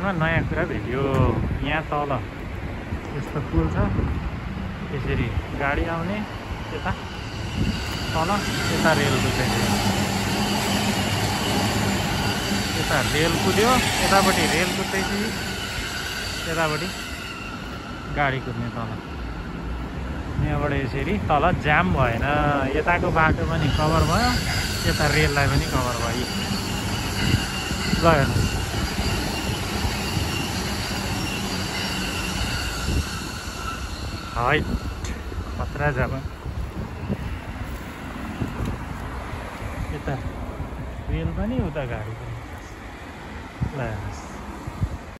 जीवनमा नयाँ कुरा भेट्यो। यहाँ तल यस्तो पुल छ, यसरी गाडी आउने, यता तल यता रेल कुद्दैछ। यता रेल कुद्यो, यतापट्टि रेल कुद्दैछ, यतापट्टि गाडी कुद्ने तल। यहाँबाट यसरी तल जाम भएन, यताको बाटो पनि कभर भयो, यता रेललाई पनि कभर भयो। ल हेर्नु हाइट खतरा जग्गा। यता रेल पनि उता गाडी पनि। ल हेर्नुहोस्